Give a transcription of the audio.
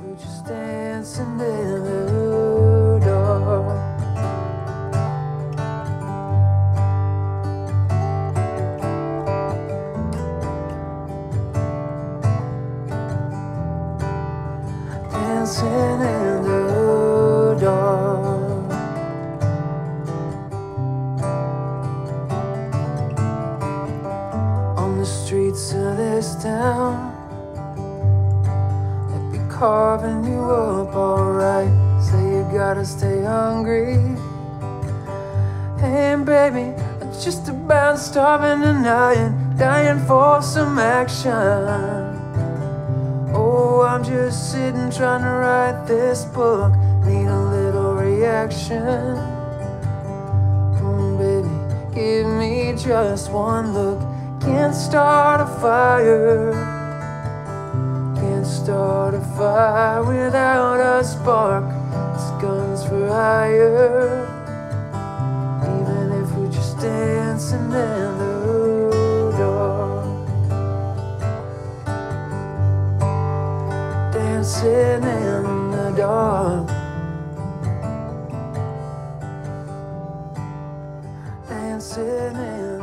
we're just dancing in the dark. Dancing in the dark. On the streets of this town, they'd be carving you up alright. Say you gotta stay hungry. Hey baby, I'm just about starving tonight, dying for some action. Oh, I'm just sitting trying to write this book, need a little reaction. Baby, give me just one look. Can't start a fire, can't start a fire without a spark. It's guns for hire, even if we're just dancing in the dark. Dancing in the dark. Dancing in